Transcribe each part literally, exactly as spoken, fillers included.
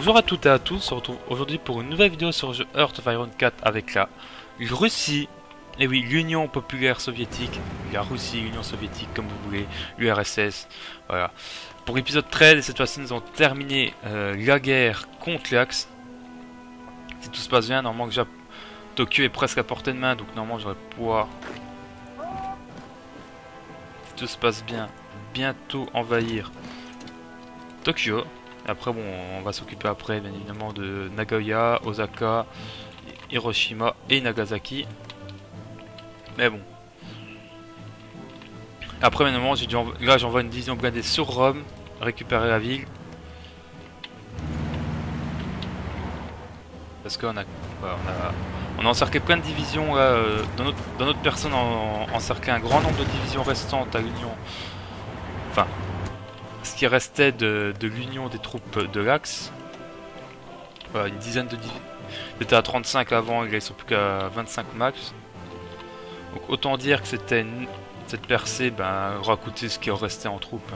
Bonjour à toutes et à tous, on se retrouve aujourd'hui pour une nouvelle vidéo sur le jeu Hearts of Iron quatre avec la Russie, et oui, l'Union populaire soviétique, la Russie, l'Union soviétique, comme vous voulez, l'U R S S, voilà. Pour l'épisode treize, et cette fois-ci nous avons terminé euh, la guerre contre l'Axe. Si tout se passe bien, normalement déjà Tokyo est presque à portée de main, donc normalement j'aurais pouvoir, si tout se passe bien, bientôt envahir Tokyo. Après bon, on va s'occuper après bien évidemment de Nagoya, Osaka, Hiroshima et Nagasaki. Mais bon. Après bien évidemment, j'ai dû envo... là j'envoie une division blindée sur Rome, récupérer la ville. Parce qu'on a... Voilà, on a... On a encerclé plein de divisions là, euh, dans, notre... dans notre personne, on a encerclé un grand nombre de divisions restantes à l'Union. Enfin... ce qui restait de, de l'union des troupes de l'Axe. Voilà, une dizaine de divisions. Il était à trente-cinq avant, ils sont plus qu'à vingt-cinq max. Donc autant dire que c'était une... cette percée ben, aura coûté ce qui en restait en troupes.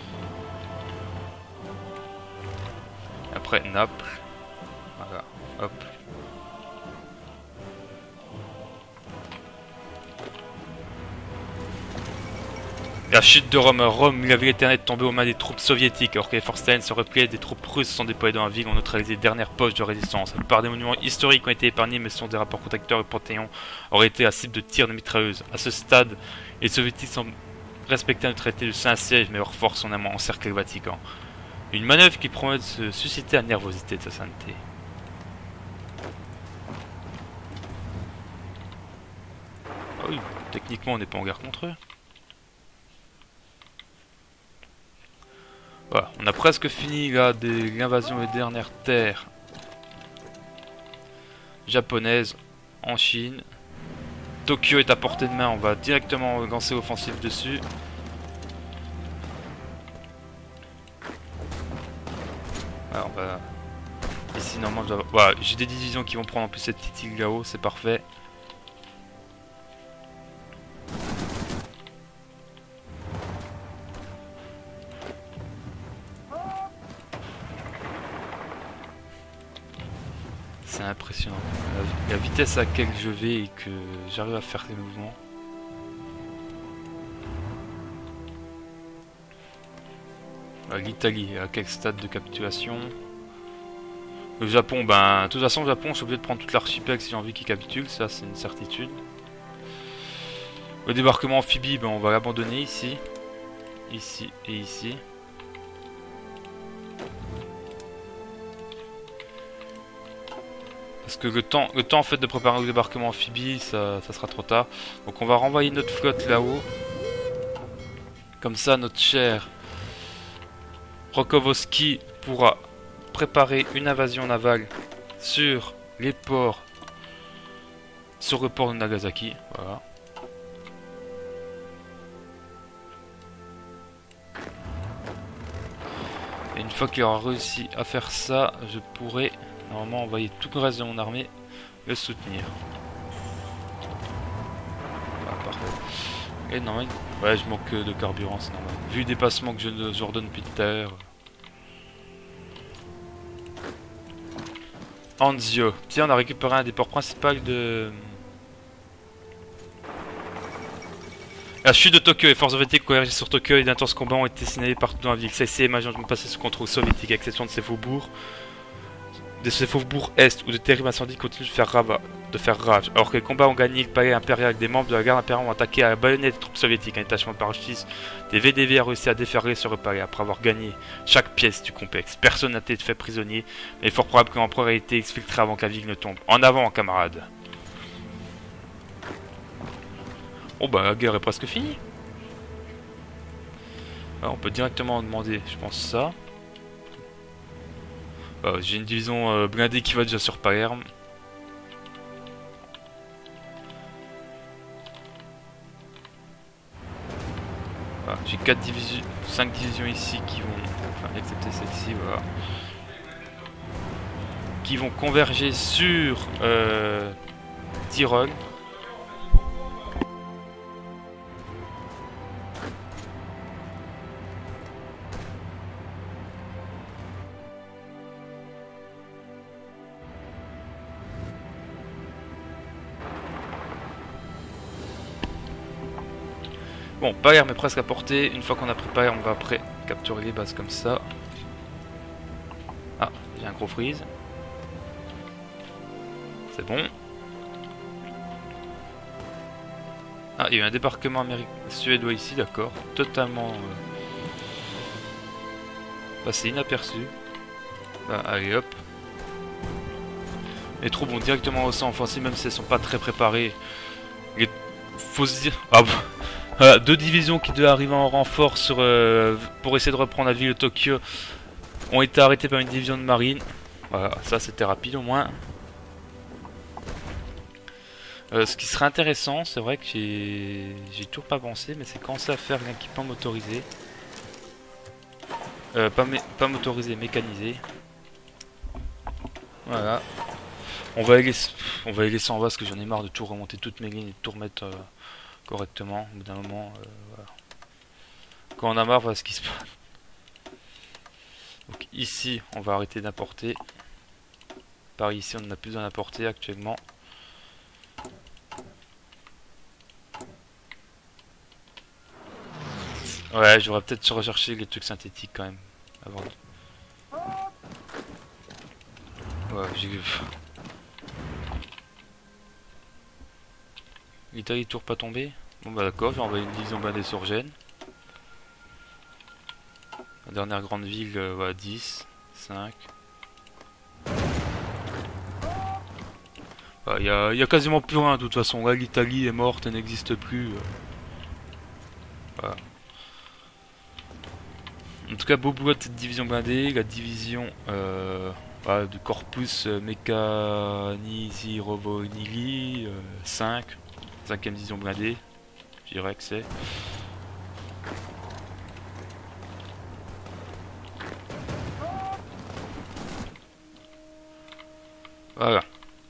Après Naples. Voilà, hop. La chute de Rome. Rome, la ville éternelle, est tombée aux mains des troupes soviétiques, alors que les forces italiennes se repliaient, des troupes russes sont déployées dans la ville, ont neutralisé les dernières poches de résistance. La plupart des monuments historiques ont été épargnés, mais ce sont des rapports protecteurs et Panthéon auraient été la cible de tirs de mitrailleuses. À ce stade, les soviétiques semblent respecter le traité de Saint-Siège, mais leurs forces ont encerclé le Vatican. Une manœuvre qui promet de se susciter la nervosité de sa sainteté. Ah oui, techniquement on n'est pas en guerre contre eux. Voilà, on a presque fini là de l'invasion des dernières terres japonaises en Chine. Tokyo est à portée de main, on va directement lancer l'offensive dessus. Voilà, on va... Ici normalement je dois... Voilà, j'ai des divisions qui vont prendre en plus cette petite île là-haut, c'est parfait. C'est impressionnant. La, la vitesse à laquelle je vais et que j'arrive à faire les mouvements. L'Italie, à quel stade de capitulation? Le Japon, ben, de toute façon, le Japon, je suis obligé de prendre toute l'archipel si j'ai envie qu'il capitule, ça c'est une certitude. Le débarquement amphibie, ben, on va l'abandonner ici. Ici et ici. Parce que le temps, le temps en fait de préparer le débarquement amphibie, ça, ça sera trop tard. Donc on va renvoyer notre flotte là-haut. Comme ça, notre cher Rokovoski pourra préparer une invasion navale sur les ports, sur le port de Nagasaki. Voilà. Et une fois qu'il aura réussi à faire ça, je pourrai normalement envoyer tout le reste de mon armée le soutenir. Ah, parfait. Et non, ouais, je manque de carburant, c'est normal. Vu le dépassement que je, je redonne depuis tout à l'heure. Anzio. Tiens, on a récupéré un des ports principaux de... La chute de Tokyo. Les forces soviétiques convergées sur Tokyo et d'intenses combats ont été signalés partout dans la ville. Cessez de passer sous contrôle soviétique, à exception de ces faubourgs. De ces faubourgs est où de terribles incendies continuent de faire, rava, de faire rage. Alors que les combats ont gagné le palais impérial, des membres de la garde impériale ont attaqué à la baïonnette les troupes soviétiques. Un détachement de parachutistes des V D V a réussi à déferler sur le palais après avoir gagné chaque pièce du complexe. Personne n'a été fait prisonnier, mais il est fort probable que l'empereur ait été exfiltré avant que la ville ne tombe. En avant, camarades! Oh bah la guerre est presque finie. Alors, on peut directement demander, je pense, ça. Bah, j'ai une division euh, blindée qui va déjà sur Palerme. Voilà, j'ai quatre divisions, cinq divisions ici qui vont, enfin excepté celle-ci, voilà, qui vont converger sur euh, Tyrol. Bon, Bayern est presque à portée. Une fois qu'on a pris Bayern, on va après capturer les bases comme ça. Ah, j'ai un gros freeze. C'est bon. Ah, il y a eu un débarquement américain suédois ici, d'accord. Totalement euh, passé inaperçu. Ah, allez hop. Les troupes vont directement au sang offensif, même si elles sont pas très préparées. Il faut se dire. Ah bon. Voilà, deux divisions qui devaient arriver en renfort sur, euh, pour essayer de reprendre la ville de Tokyo ont été arrêtées par une division de marine. Voilà, ça c'était rapide au moins. Euh, ce qui serait intéressant, c'est vrai que j'ai j'ai toujours pas pensé, mais c'est commencer à faire l'équipement motorisé. Euh, pas, mé pas motorisé, mécanisé. Voilà. On va y laisser, on va y laisser en bas parce que j'en ai marre de tout remonter toutes mes lignes et de tout remettre euh, correctement. Au bout d'un moment, euh, voilà. Quand on a marre, voilà ce qui se passe. Donc ici, on va arrêter d'importer. Par ici, on n'a plus besoin d'importer actuellement. Ouais, j'aurais peut-être recherché les trucs synthétiques quand même. Avant de... Ouais, j'ai... L'Italie toujours pas tombé. Bon bah d'accord, j'ai envoyé une division blindée sur Gênes. La dernière grande ville, euh, voilà, dix, cinq. Il bah, y, a, y a quasiment plus rien de toute façon. Là, l'Italie est morte, elle n'existe plus. Voilà. En tout cas, beau boulot de cette division blindée. La division euh, voilà, du Corpus Mechanisi Rovonili euh, cinq. Cinquième division blindée. Je dirais que c'est. Voilà.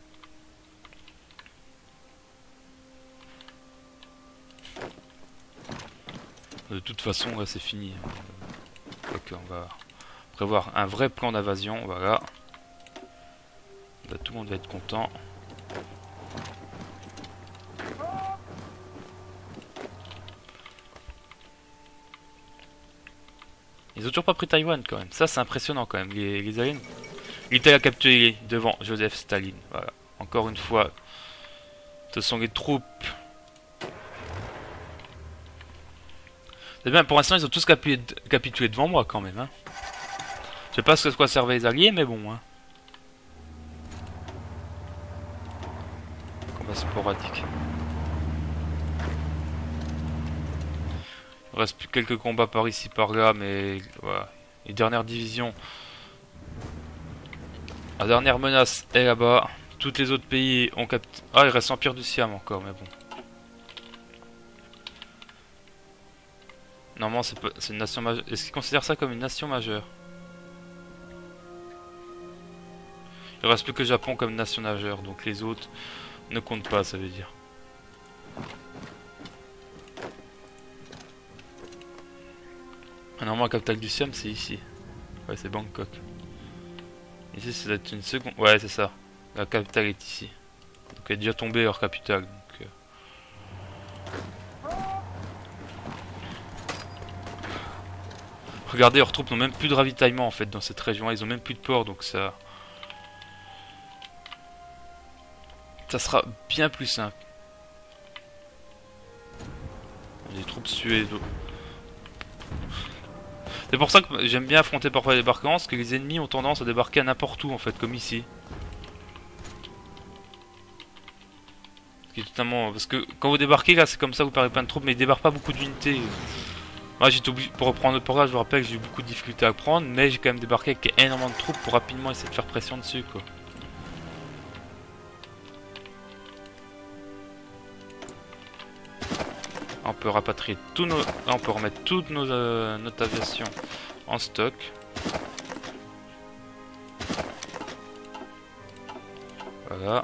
De toute façon, là c'est fini. Donc on va prévoir un vrai plan d'invasion. Voilà. Là, tout le monde va être content. Ils ont toujours pas pris Taïwan quand même. Ça c'est impressionnant quand même. Les, les aliens. L'Italie a capturé devant Joseph Staline. Voilà. Encore une fois. Ce sont les troupes. C'est bien, pour l'instant ils ont tous capitulé, capitulé devant moi quand même. Hein. Je sais pas ce que quoi servaient les alliés, mais bon. Hein. Combat sporadique. Il reste plus quelques combats par ici, par là, mais voilà. Les dernières divisions. La dernière menace est là-bas. Tous les autres pays ont capté. Ah, il reste Empire du Siam encore, mais bon. Normalement, c'est une nation majeure. Est-ce qu'ils considèrent ça comme une nation majeure? Il reste plus que le Japon comme nation majeure, donc les autres ne comptent pas, ça veut dire. Normalement, la capitale du Siam, c'est ici. Ouais, c'est Bangkok. Ici, ça doit être une seconde. Ouais, c'est ça. La capitale est ici. Donc, elle est déjà tombée hors capitale. Donc, euh... Regardez, leurs troupes n'ont même plus de ravitaillement en fait dans cette région. Ils ont même plus de port, donc ça. Ça sera bien plus simple. Les troupes suédoises. C'est pour ça que j'aime bien affronter parfois les débarquements, parce que les ennemis ont tendance à débarquer à n'importe où en fait, comme ici. Ce qui est totalement... Parce que quand vous débarquez là, c'est comme ça, vous perdez plein de troupes, mais ils débarquent pas beaucoup d'unités. Moi j'étais obligé, pour reprendre le port, je vous rappelle que j'ai eu beaucoup de difficultés à prendre, mais j'ai quand même débarqué avec énormément de troupes pour rapidement essayer de faire pression dessus quoi. On peut rapatrier tous nos... On peut remettre toute nos, euh, notre aviation en stock. Voilà.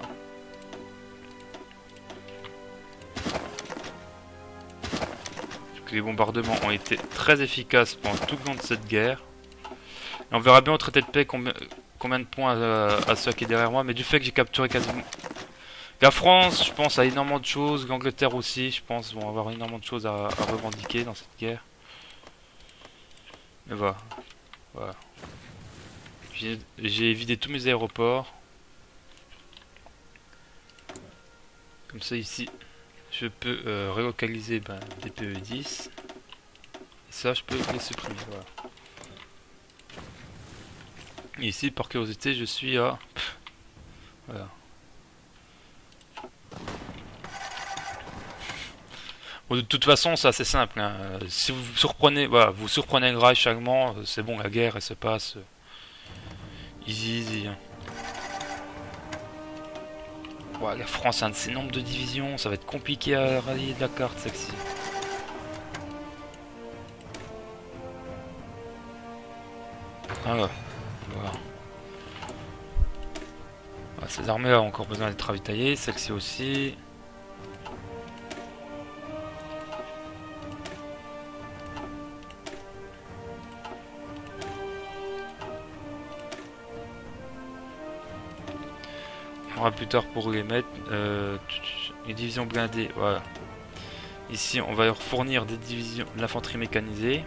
Les bombardements ont été très efficaces pendant tout le long de cette guerre. Et on verra bien au traité de paix combien, combien de points à, à ceux qui est derrière moi. Mais du fait que j'ai capturé quasiment, La France, je pense, a énormément de choses. L'Angleterre aussi, je pense, vont avoir énormément de choses à, à revendiquer dans cette guerre. Mais voilà. Voilà. J'ai vidé tous mes aéroports. Comme ça, ici, je peux euh, relocaliser ben, des P E dix. Et ça, je peux les supprimer. Voilà. Et ici, par curiosité, je suis à... Voilà. Bon, de toute façon, c'est assez simple. Hein. Si vous surprenez, voilà, vous surprenez le Reich allemand, c'est bon, la guerre, elle se passe. Easy, easy. Hein. Ouais, la France a un de ces nombres de divisions, ça va être compliqué à rallier de la carte, celle-ci. Ah, voilà. Ah, ces armées-là ont encore besoin d'être ravitaillées, celle-ci aussi. On aura plus tard pour les mettre. Euh, les divisions blindées, voilà. Ici, on va leur fournir des divisions, l'infanterie mécanisée.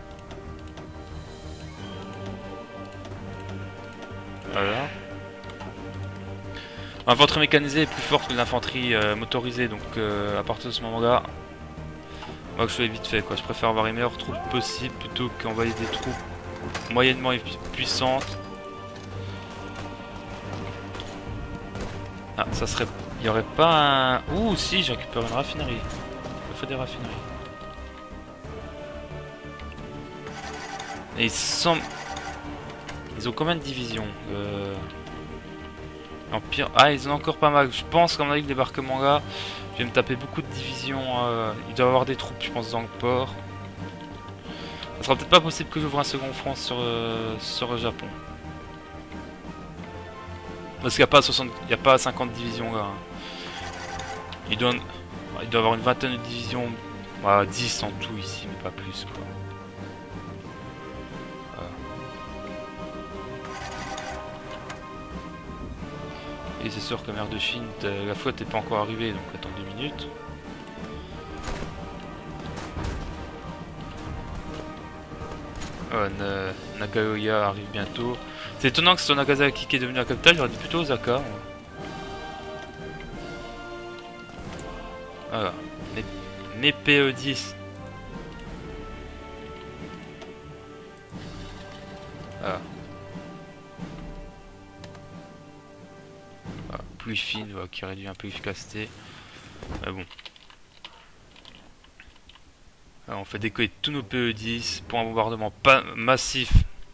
Voilà. L'infanterie mécanisée est plus forte que l'infanterie euh, motorisée, donc euh, à partir de ce moment-là, moi je fais vite fait quoi. Je préfère avoir les meilleures troupes possibles plutôt qu'envoyer des troupes moyennement puissantes. Ah, ça serait. Il n'y aurait pas un. Ouh, si, j'ai récupéré une raffinerie. Je fais des raffineries. Et ils sont. Ils ont combien de divisions euh... Empire. Ah, ils ont encore pas mal. Je pense qu'en avec le débarquement là, je vais me taper beaucoup de divisions. Euh... Il doit y avoir des troupes, je pense, dans le port. Ça sera peut-être pas possible que j'ouvre un second front sur, euh... sur le Japon. Parce qu'il n'y a pas soixante... il y a pas cinquante divisions là. Il doit, il doit avoir une vingtaine de divisions, bah, dix en tout ici, mais pas plus quoi. Voilà. Et c'est sûr que mer de Chine, la flotte n'est pas encore arrivée, donc attends deux minutes. Euh, Na Nagaoya arrive bientôt. C'est étonnant que ce soit Nagasaki qui est devenu la capitale, j'aurais dit plutôt Osaka. Ouais. Voilà. Mes, mes P E dix. Voilà. Voilà. Pluie fine, voilà, qui réduit un peu l'efficacité. Mais bon. Alors, on fait décoller tous nos P E dix pour un bombardement pas massif.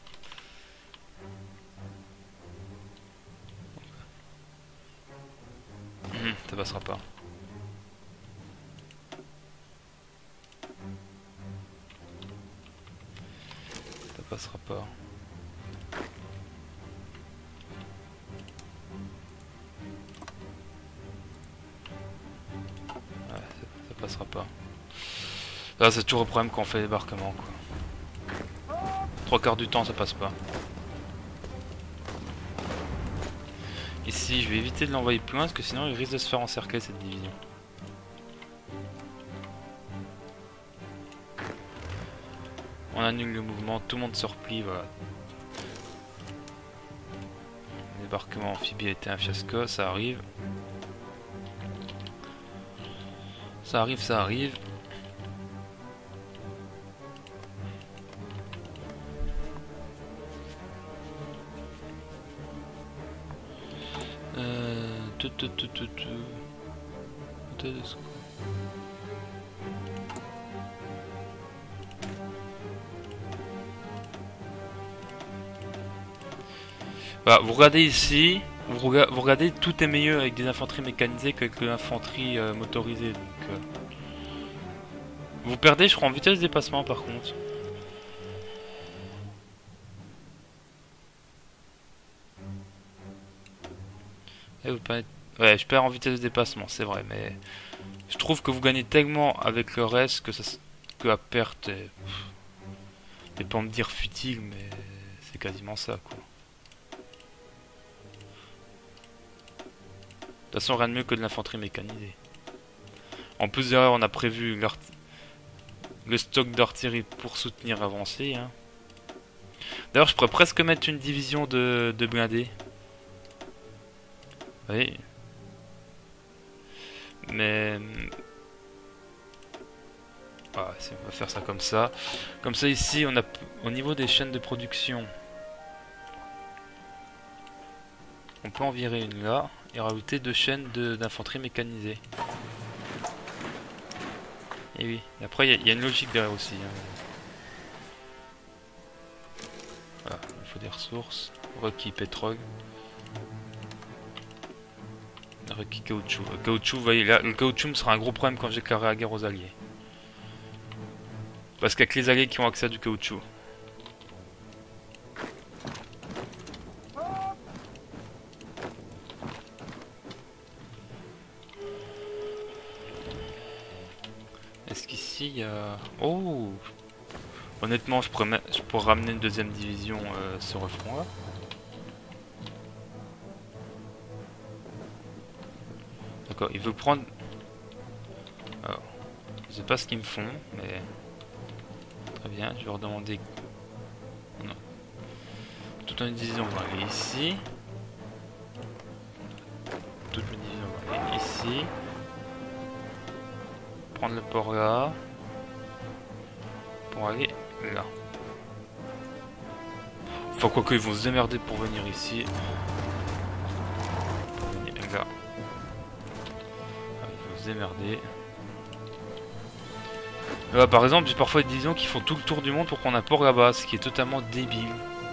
Hum, ça passera pas. Ça passera pas. Ouais, ça, ça passera pas. Là, c'est toujours le problème quand on fait débarquement, quoi. Trois quarts du temps, ça passe pas. Ici, je vais éviter de l'envoyer plus loin parce que sinon, il risque de se faire encercler cette division. On annule le mouvement, tout le monde se replie, voilà. Le débarquement amphibie a été un fiasco, ça arrive. Ça arrive, ça arrive. Euh... Tout, tout, tout, tout, tout. Voilà, vous regardez ici, vous, rega vous regardez, tout est mieux avec des infanteries mécanisées qu'avec de l'infanterie euh, motorisée. Donc, euh... vous perdez, je crois, en vitesse de dépassement par contre. Et vous perdez... Ouais, je perds en vitesse de dépassement, c'est vrai, mais je trouve que vous gagnez tellement avec le reste que, ça, que la perte est... Je vais pas me dire futile, mais c'est quasiment ça, quoi. façon, rien de mieux que de l'infanterie mécanisée. En plus derrière, on a prévu le stock d'artillerie pour soutenir avancée. Hein. D'ailleurs, je pourrais presque mettre une division de, de blindés. Oui. Mais... Ah, on va faire ça comme ça. Comme ça, ici, on a au niveau des chaînes de production, on peut en virer une là et rajouter deux chaînes d'infanterie mécanisée. Et oui, et après il y, y a une logique derrière aussi. Hein. Voilà, il faut des ressources. Requis pétrole. Requis caoutchouc. Le caoutchouc, vous voyez, là, le caoutchouc me sera un gros problème quand j'ai déclaré la guerre aux alliés. Parce qu'il n'y a que les alliés qui ont accès à du caoutchouc. Est-ce qu'ici il y a... Oh! Honnêtement, je pourrais, je pourrais ramener une deuxième division euh, sur le front là. D'accord, il veut prendre... Alors, je sais pas ce qu'ils me font, mais... Très bien, je vais leur demander... Non. Toute une division va aller ici. Toute une division va aller ici. Prendre le port là. Pour aller là. Enfin, quoi qu'ils vont se démerder pour venir ici. Pour venir là. Ils vont se démerder. Là, par exemple, j'ai parfois des divisions qui font tout le tour du monde pour prendre un port là-bas, ce qui est totalement débile.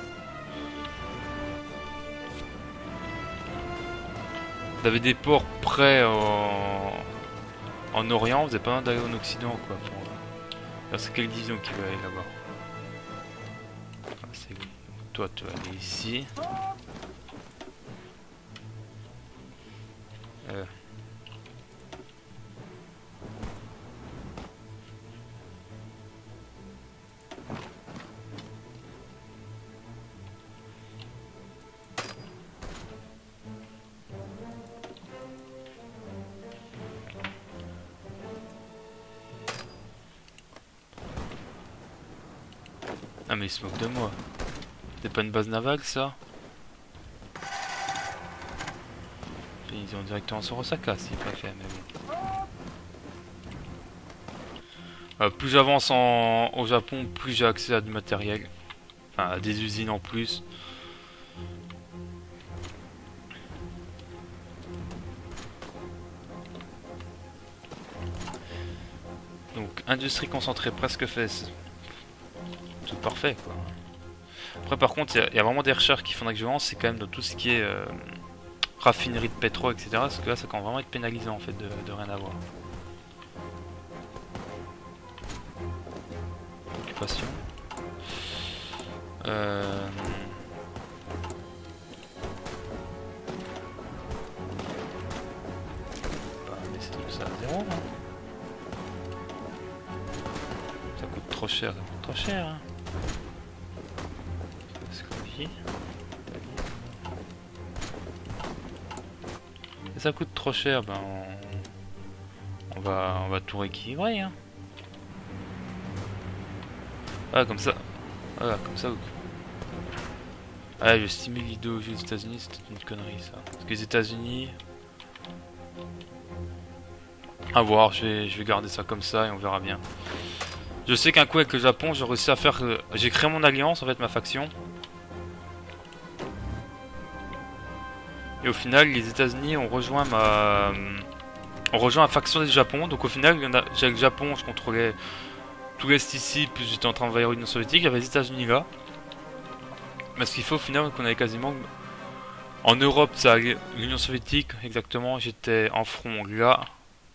Vous avez des ports près en, en Orient, vous n'avez pas besoin d'aller en Occident, quoi. Pour... C'est quelle division qui va aller là-bas? Toi, tu vas aller ici. Euh. Ah mais il se moque de moi. C'est pas une base navale ça? Ils ont directement sur Osaka s'ils préfèrent, mais bon. Euh, plus j'avance au Japon, plus j'ai accès à du matériel. Enfin, à des usines en plus. Donc, industrie concentrée presque faite. Tout parfait quoi. Après par contre il y, y a vraiment des recherches qu'il faudrait que je lance, c'est quand même dans tout ce qui est euh, raffinerie de pétrole, et cetera. Parce que là ça commence vraiment à être pénalisant en fait de, de rien avoir. Occupation. Euh... Bah, mais c'est tout ça à zéro. Hein. Ça coûte trop cher, ça coûte trop cher. Hein. Et ça coûte trop cher, ben on, on va on va tout rééquilibrer. Hein. Ah comme ça, voilà comme ça. Ah le stimule l'idéologie des États-Unis, c'était une connerie ça. Parce que les États-Unis, à voir, je vais je vais garder ça comme ça et on verra bien. Je sais qu'un coup avec le Japon, j'ai réussi à faire, j'ai créé mon alliance en fait, ma faction. Et au final, les États-Unis ont rejoint ma, ont rejoint la faction des Japon. Donc au final, j'ai le Japon, je contrôlais tout l'est ici, puis j'étais en train d'envahir l'Union soviétique. Il y avait les États-Unis là. Mais ce qu'il faut au final, qu'on avait quasiment en Europe, ça, l'Union soviétique exactement. J'étais en front là,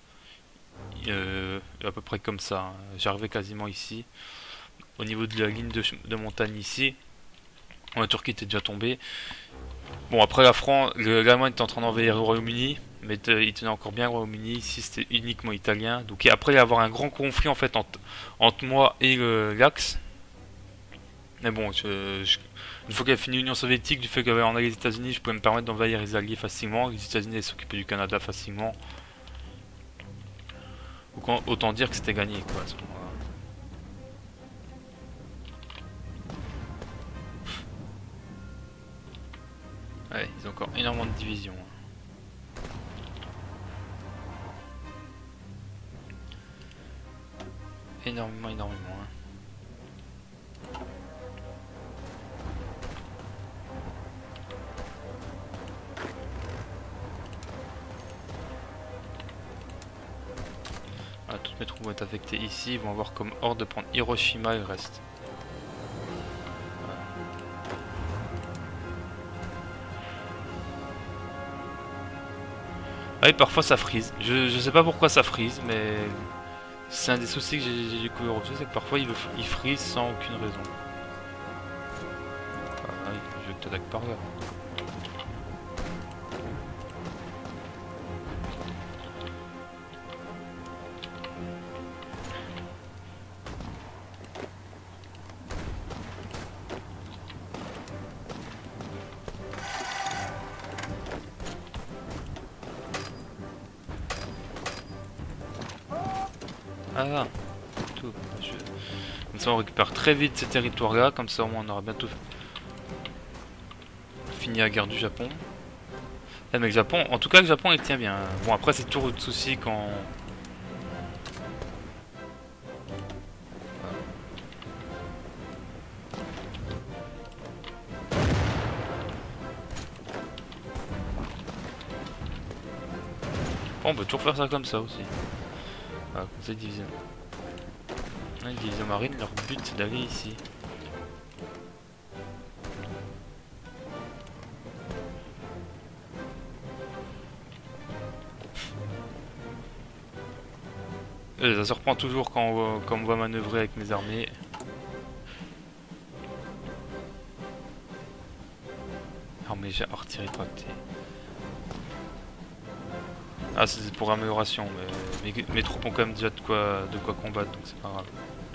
euh, à peu près comme ça. J'arrivais quasiment ici, au niveau de la ligne de, de montagne ici. La Turquie était déjà tombée. Bon après la France, l'Allemagne était en train d'envahir le Royaume-Uni, mais il tenait encore bien le Royaume-Uni, ici c'était uniquement italien. Donc après il y a avoir un grand conflit en fait entre, entre moi et l'Axe. Mais bon, je, je, Une fois qu'elle fini l'Union soviétique, du fait qu'en a les États-Unis, je pouvais me permettre d'envahir les Alliés facilement. Les États-Unis s'occupaient du Canada facilement. Donc autant dire que c'était gagné quoi à ce moment-là. Ouais, ils ont encore énormément de divisions. Énormément, énormément. Hein. Voilà, toutes mes troupes vont être affectées ici. Ils vont avoir comme ordre de prendre Hiroshima et le reste. Ah oui, parfois ça freeze. Je, je sais pas pourquoi ça freeze, mais c'est un des soucis que j'ai découvert aussi, c'est que parfois il, il freeze sans aucune raison. Ah oui, je t'attaque par là. Ah, tout. Je... Comme ça on récupère très vite ces territoires là, comme ça au moins on aura bientôt fini la guerre du Japon. Eh, mais le Japon, en tout cas le Japon il tient bien. Bon après c'est toujours de soucis quand... Bon, on peut toujours faire ça comme ça aussi. Voilà, comme ça division. Les divisions marines, leur but c'est d'aller ici. Et ça se reprend toujours quand on, voit, quand on va manœuvrer avec mes armées. Armée artillerie tractée. Ah, c'est pour amélioration, mais mes, mes troupes ont quand même déjà de quoi, de quoi combattre, donc c'est pas grave.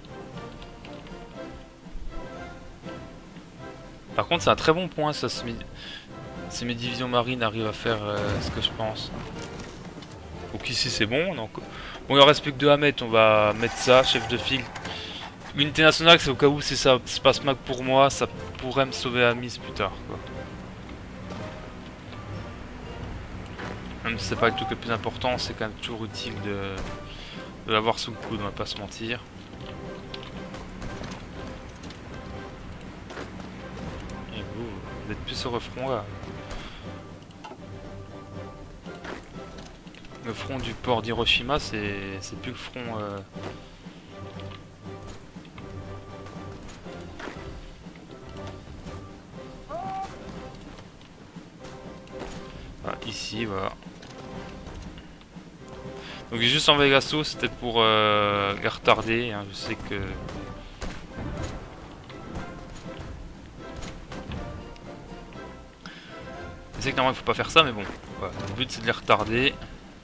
Par contre, c'est un très bon point, ça, si mes, si mes divisions marines arrivent à faire euh, ce que je pense. Donc ici c'est bon, donc... Bon, il en reste plus que deux à mettre, on va mettre ça, chef de file. L'unité nationale, c'est au cas où si ça se passe mal pour moi, ça pourrait me sauver à mise plus tard, quoi. Même si c'est pas le truc le plus important, c'est quand même toujours utile de, de l'avoir sous le coude, on va pas se mentir. Et vous, vous êtes plus sur le front là. Le front du port d'Hiroshima, c'est plus le front... Euh... Voilà, ici, voilà. Donc j'ai juste envoyé l'assaut, c'était pour euh, les retarder, hein, je sais que... Je sais que normalement il faut pas faire ça, mais bon, voilà. Le but c'est de les retarder.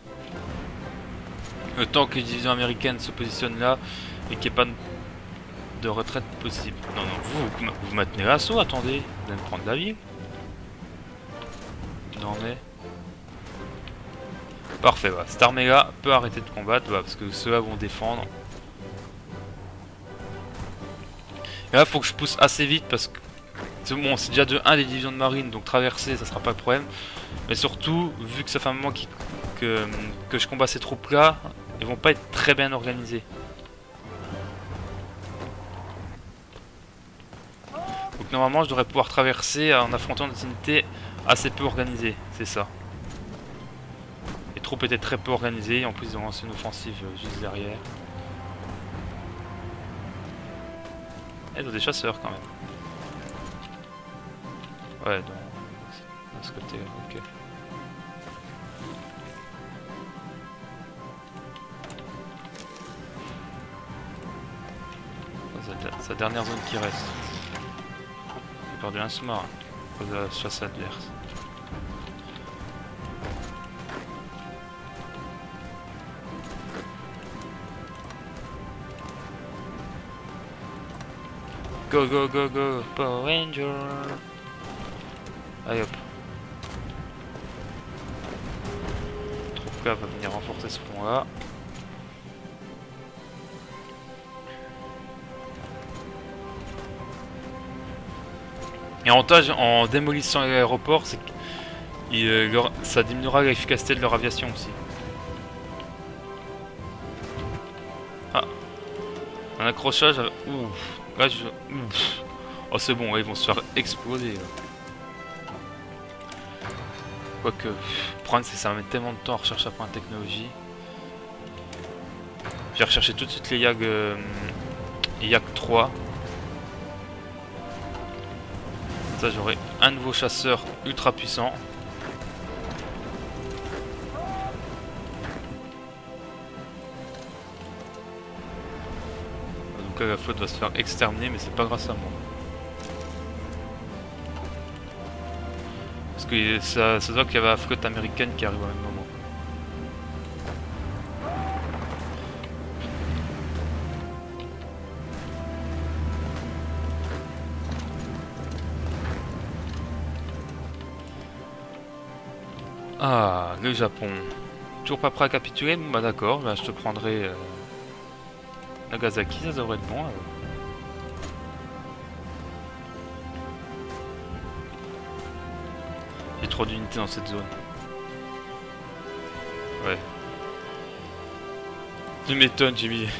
Le temps que les divisions américaines se positionnent là et qu'il n'y ait pas de retraite possible. Non, non, vous, vous, vous maintenez l'assaut, attendez, vous allez me prendre la ville. Non mais... Parfait, voilà. Cette armée là peut arrêter de combattre, voilà, parce que ceux-là vont défendre. Et là, il faut que je pousse assez vite parce que bon, c'est déjà de un des divisions de marine, donc traverser, ça sera pas le problème. Mais surtout, vu que ça fait un moment qu que, que je combats ces troupes-là, ils vont pas être très bien organisés. Donc normalement, je devrais pouvoir traverser en affrontant des unités assez peu organisées, c'est ça. Les troupes étaient très peu organisées, en plus ils ont lancé une offensive juste derrière. Et ils ont des chasseurs quand même. Ouais, dans, dans ce côté, ok. C'est la dernière zone qui reste. J'ai perdu un sous-marin à cause de la chasse adverse. Go go go go Power Ranger. Allez hop. Troupka va venir renforcer ce front là. Et avantage en démolissant l'aéroport, c'est que il, leur, ça diminuera l'efficacité de leur aviation aussi. Ah, un accrochage. Ouf, là je. Ouf. Oh c'est bon, là, ils vont se faire exploser. Là. Quoique, le problème c'est que ça va mettre tellement de temps à rechercher la pointe technologie. Je vais rechercher tout de suite les Yag, euh, Yag trois. Ça j'aurai un nouveau chasseur ultra puissant. Donc là, la flotte va se faire exterminer, mais c'est pas grâce à moi. Parce que ça, ça se voit qu'il y avait la flotte américaine qui arrive au même moment. Ah, le Japon. Toujours pas prêt à capituler? Bon bah d'accord, bah, je te prendrai euh, Nagasaki, ça devrait être bon. Alors. J'ai trop d'unités dans cette zone. Ouais. Tu m'étonnes, j'ai mis...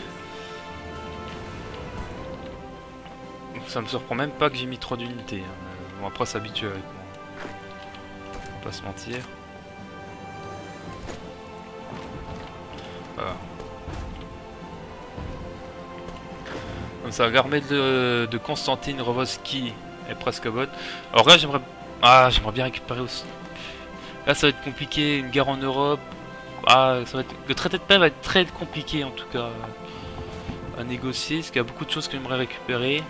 Ça me surprend même pas que j'ai mis trop d'unités. Hein. Bon après s'habituer avec moi. Faut pas se mentir. Voilà. Comme ça, l'armée de, de Constantine Rovoski est presque bonne. Alors là, j'aimerais, ah, j'aimerais bien récupérer aussi. Là, ça va être compliqué, une guerre en Europe. Ah, ça va être... Le traité de paix va être très compliqué en tout cas à négocier, parce qu'il y a beaucoup de choses que j'aimerais récupérer.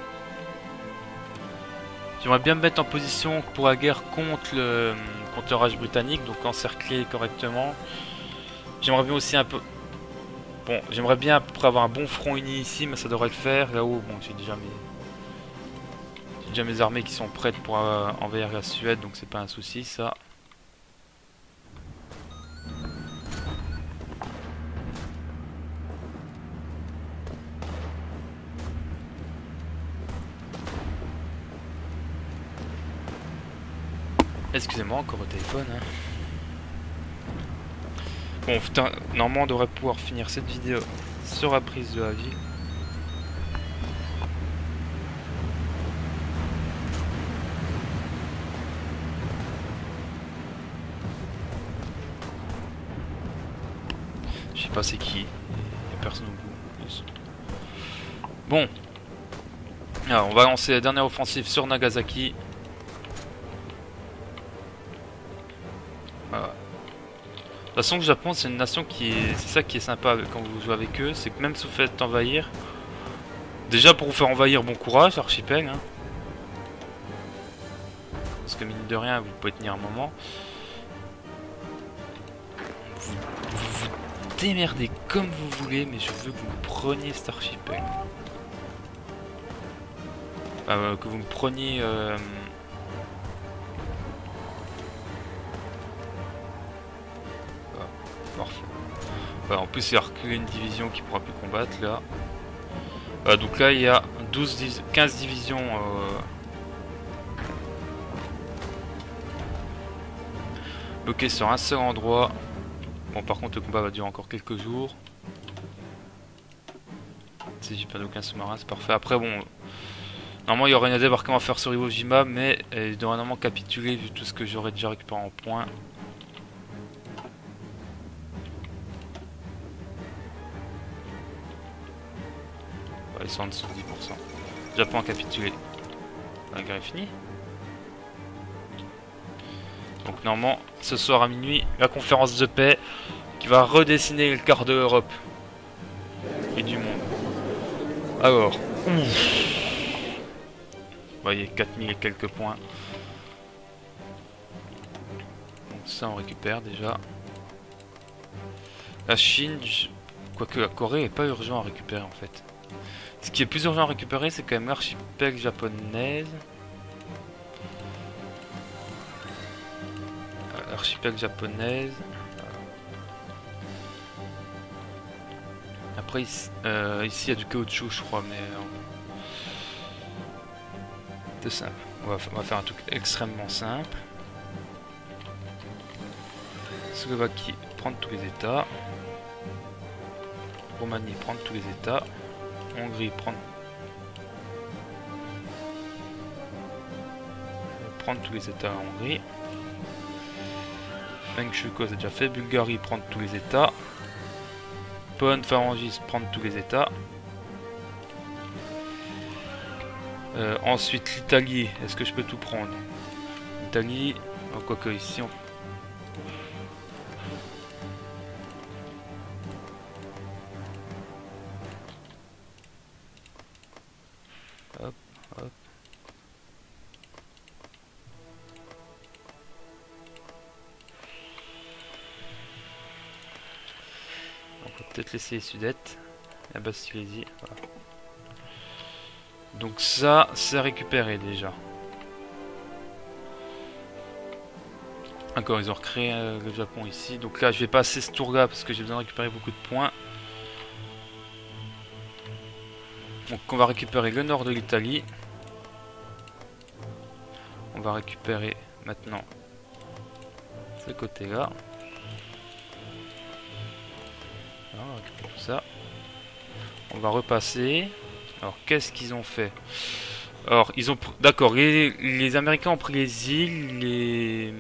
J'aimerais bien me mettre en position pour la guerre contre le contre le Raj britannique, donc encercler correctement. J'aimerais bien aussi un peu... Bon, j'aimerais bien à peu près avoir un bon front uni ici, mais ça devrait le faire. Là-haut, bon, j'ai déjà mes... J'ai déjà mes armées qui sont prêtes pour euh, envahir la Suède, donc c'est pas un souci, ça. Excusez-moi, encore au téléphone, hein. Bon, putain, normalement on devrait pouvoir finir cette vidéo sur la prise de la ville. Je sais pas c'est qui, il n'y a personne au bout. Bon, alors on va lancer la dernière offensive sur Nagasaki. Voilà. De toute façon, le Japon, c'est une nation qui est... C'est ça qui est sympa quand vous jouez avec eux, c'est que même si vous faites envahir... Déjà, pour vous faire envahir, bon courage, archipel, hein. Parce que mine de rien, vous pouvez tenir un moment. Vous vous, vous démerdez comme vous voulez, mais je veux que vous me preniez cet archipel. Euh, que vous me preniez... Euh... Voilà, en plus il y a reculé une division qui pourra plus combattre là. Voilà, donc là il y a douze, quinze divisions euh, bloquées sur un seul endroit. Bon par contre le combat va durer encore quelques jours. Si j'ai pas d'aucun sous-marin, c'est parfait. Après bon, normalement il y aurait un débarquement à faire sur Iwo Jima, mais il devrait normalement capituler vu tout ce que j'aurais déjà récupéré en points. Ils sont en dessous de dix pour cent. Japon a capitulé. La guerre est finie. Donc normalement, ce soir à minuit, la conférence de paix qui va redessiner le quart de l'Europe et du monde. Alors, ouf. Vous voyez, quatre mille et quelques points. Donc ça on récupère déjà. La Chine, je... quoique la Corée n'est pas urgent à récupérer en fait. Ce qui est plus urgent à récupérer, c'est quand même l'archipel japonaise. Euh, L'archipel japonaise. Après, ici, euh, ici, il y a du caoutchouc, je crois, mais... Euh, c'est simple. On va, on va faire un truc extrêmement simple. Slovaquie, prendre tous les États. Roumanie, prendre tous les États. Hongrie, prendre... prendre tous les États en Hongrie. Mengshuko, c'est déjà fait. Bulgarie, prendre tous les États. Pologne, Pharangis, prendre tous les États. Euh, ensuite, l'Italie, est-ce que je peux tout prendre? L'Italie, quoique ici, on... Hop, hop. On peut peut-être laisser les Sudètes. La Basse-Silésie, voilà. Donc ça, c'est récupéré déjà. Encore, ils ont recréé euh, le Japon ici. Donc là, je vais passer ce tour-là parce que j'ai besoin de récupérer beaucoup de points. Donc on va récupérer le nord de l'Italie. On va récupérer maintenant ce côté-là. On va récupérer tout ça. On va repasser. Alors qu'est-ce qu'ils ont fait? Alors ils ont... D'accord, les, les Américains ont pris les îles, les...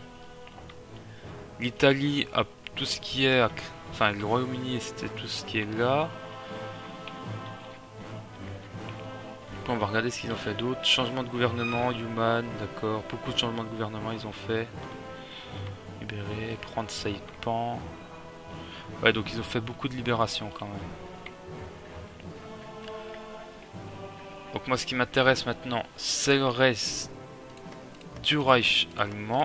L'Italie a tout ce qui est... Enfin le Royaume-Uni c'était tout ce qui est là. On va regarder ce qu'ils ont fait d'autre. Changement de gouvernement, Human, d'accord. Beaucoup de changements de gouvernement ils ont fait. Libérer, prendre Saipan. Ouais, donc ils ont fait beaucoup de libération quand même. Donc moi ce qui m'intéresse maintenant, c'est le reste du Reich allemand.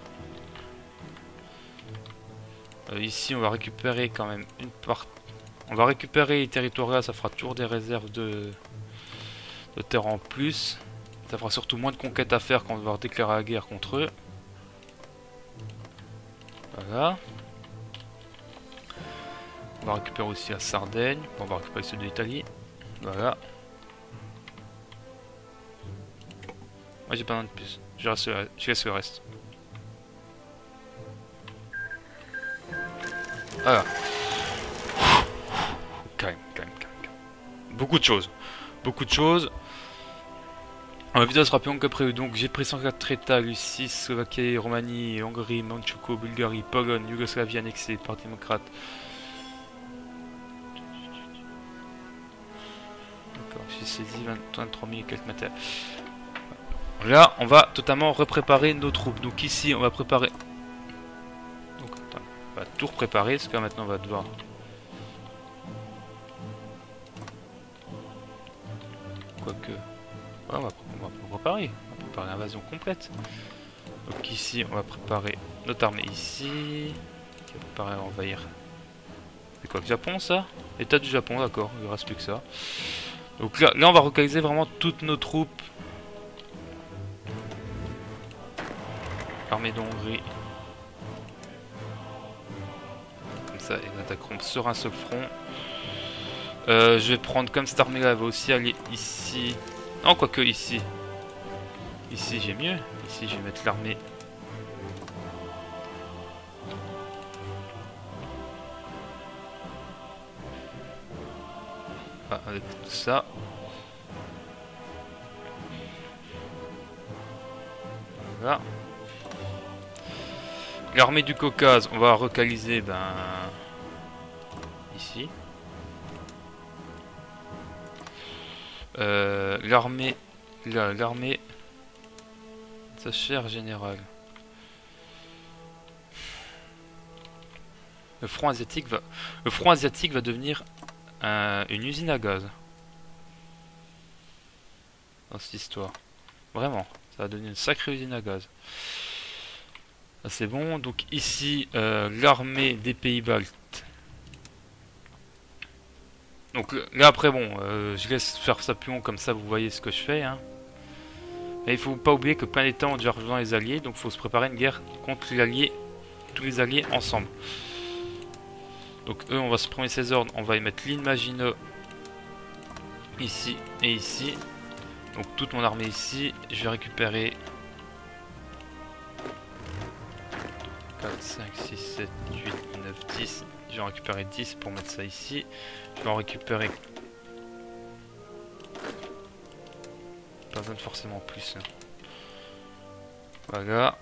Euh, ici on va récupérer quand même une part. On va récupérer les territoires là, ça fera toujours des réserves de, de terre en plus. Ça fera surtout moins de conquêtes à faire quand on va déclarer la guerre contre eux. Voilà. On va récupérer aussi la Sardaigne. On va récupérer ceux de l'Italie. Voilà. Moi j'ai pas besoin de plus. Je laisse, je laisse le reste. Voilà. Calme, calme, calme, calme. Beaucoup de choses. Beaucoup de choses. La vidéo sera plus longue que prévu. Donc j'ai pris cent quatre États, Russie, Slovaquie, Roumanie, Hongrie, Manchukuo, Bulgarie, Pologne, Yougoslavie annexée par démocrate. D'accord, j'ai saisi vingt-trois mille et quelques matières. Là, on va totalement repréparer nos troupes. Donc ici, on va préparer... Donc, attends, on va tout repréparer, parce que là, maintenant, on va devoir... Quoique... Ouais, on va, on va préparer. On va préparer l'invasion complète. Donc ici, on va préparer notre armée ici. On va préparer à envahir... C'est quoi, le Japon, ça? État du Japon, d'accord. Il ne reste plus que ça. Donc là, là, on va localiser vraiment toutes nos troupes. Armée d'Hongrie. Comme ça, ils attaqueront sur un seul front. Euh, je vais prendre comme cette armée-là, elle va aussi aller ici. Non, quoique ici. Ici, j'ai mieux. Ici, je vais mettre l'armée. Ah, avec tout ça. Voilà. L'armée du Caucase, on va relocaliser ben ici. Euh, l'armée, l'armée, sa chère générale. Le front asiatique va, le front asiatique va devenir un, une usine à gaz dans cette histoire. Vraiment, ça va devenir une sacrée usine à gaz. C'est bon, donc ici euh, l'armée des pays baltes Donc là après bon, euh, je laisse faire ça plus long comme ça vous voyez ce que je fais. Hein. Et il faut pas oublier que plein d'États ont déjà rejoint les alliés, donc il faut se préparer à une guerre contre les alliés, tous les alliés ensemble. Donc eux on va se prendre ces ordres, on va y mettre l'île Maginot ici et ici. Donc toute mon armée ici, je vais récupérer quatre, cinq, six, sept, huit, neuf, dix. Je vais en récupérer dix pour mettre ça ici. Je vais en récupérer... Pas besoin de forcément plus. Hein. Voilà.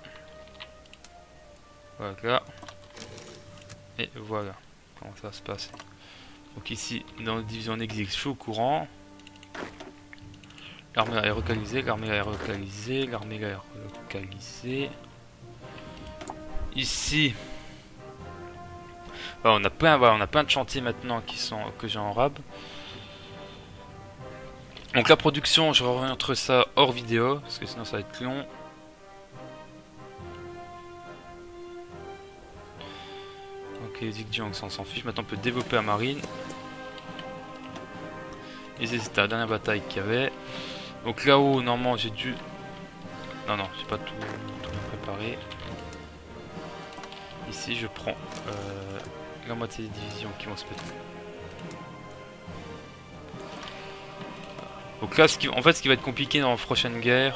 Voilà. Et voilà. Comment ça va se passer. Donc ici, dans la division exil, je suis au courant. L'armée est relocalisée, l'armée est relocalisée, l'armée est relocalisée. Ici... Voilà, on a plein, voilà, on a plein de chantiers maintenant qui sont que j'ai en rab. Donc la production, je reviendrai ça hors vidéo parce que sinon ça va être long. Ok, Zigjiang, on s'en fiche. Maintenant on peut développer la marine. Et c'était la dernière bataille qu'il y avait. Donc là-haut, normalement j'ai dû. Non, non, j'ai pas tout, tout bien préparé. Ici je prends euh, la moitié des divisions qui vont se péter. Donc là, ce qui, en fait, ce qui va être compliqué dans la prochaine guerre,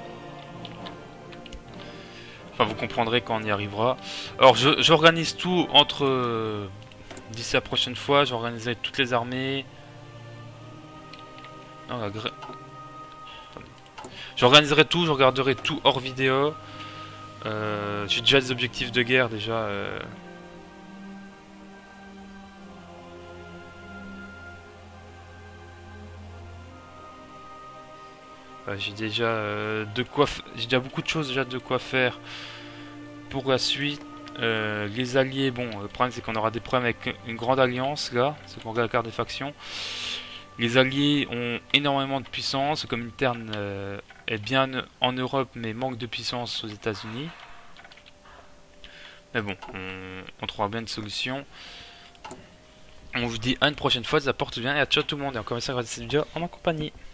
enfin vous comprendrez quand on y arrivera. Alors j'organise tout entre euh, d'ici la prochaine fois, j'organiserai toutes les armées. Non, la grè... J'organiserai tout, je regarderai tout hors vidéo. Euh, J'ai déjà des objectifs de guerre déjà. Euh... Ouais, j'ai déjà euh, de quoi, j'ai déjà beaucoup de choses déjà de quoi faire pour la suite. Euh, les alliés, bon, le problème c'est qu'on aura des problèmes avec une grande alliance là, c'est qu'on regarde la carte des factions. Les alliés ont énormément de puissance, le Comintern euh, est bien en Europe mais manque de puissance aux États-Unis. Mais bon, on, on trouvera bien une solution. On vous dit à une prochaine fois, ça porte bien et à ciao tout le monde et encore une fois, regardez cette vidéo en ma compagnie.